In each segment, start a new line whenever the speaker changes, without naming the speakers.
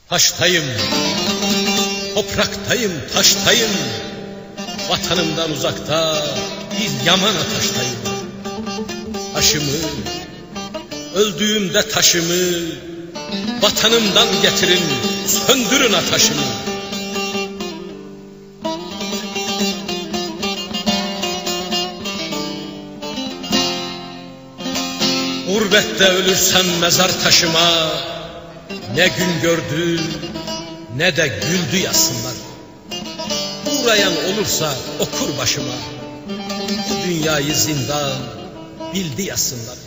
Taştayım, topraktayım, taştayım. Vatanımdan uzakta bir yaman ataştayım. Taşımı, öldüğümde taşımı vatanımdan getirin, söndürün ataşımı. Gurbette ölürsem mezar taşıma ne gün gördü ne de güldü yazsınlar. Uğrayan olursa okur başıma, bu dünyayı zindan bildi yazsınlar.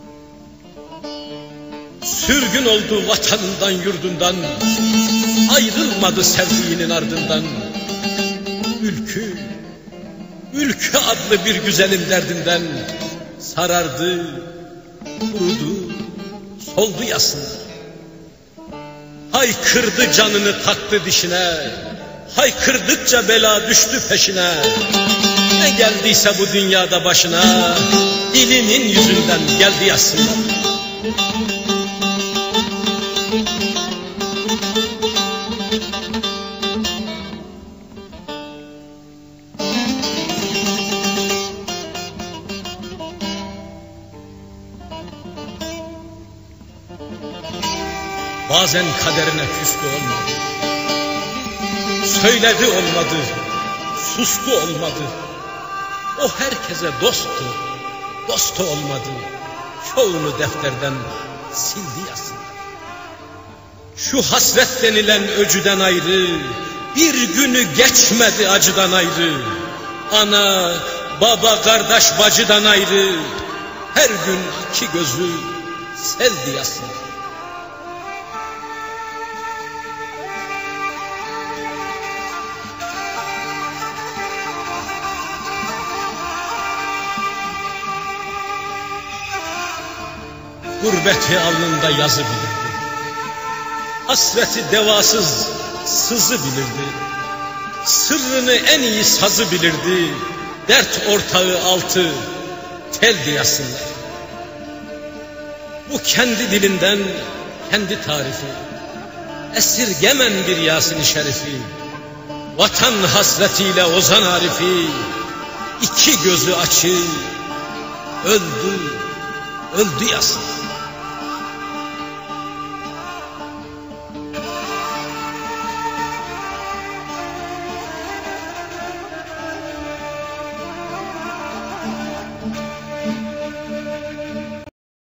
Sürgün oldu vatanından yurdundan, ayrılmadı sevdiğinin ardından. Ülkü, ülkü adlı bir güzelin derdinden sarardı, kurudu, soldu yazsınlar. Haykırdı canını taktı dişine, haykırdıkça bela düştü peşine. Ne geldiyse bu dünyada başına, dilinin yüzünden geldi yazsınlar. Bazen kaderine küstü olmadı, söyledi olmadı, sustu olmadı. O herkese dosttu, dostu olmadı. Çoğunu defterden sildi yazsınlar. Şu hasret denilen öcüden ayrı bir günü geçmedi acıdan ayrı. Ana, baba, kardeş, bacıdan ayrı her gün iki gözü seldi yazsınlar. Gurbeti alnında yazı bilirdi, hasreti devasız sızı bilirdi. Sırrını en iyi sazı bilirdi, dert ortağı altı teldi yazsınlar. Bu kendi dilinden kendi tarifi, esirgemen bir Yasin-i Şerifi. Vatan hasretiyle ozan Arifi, iki gözü açık öldü, öldü yazsınlar.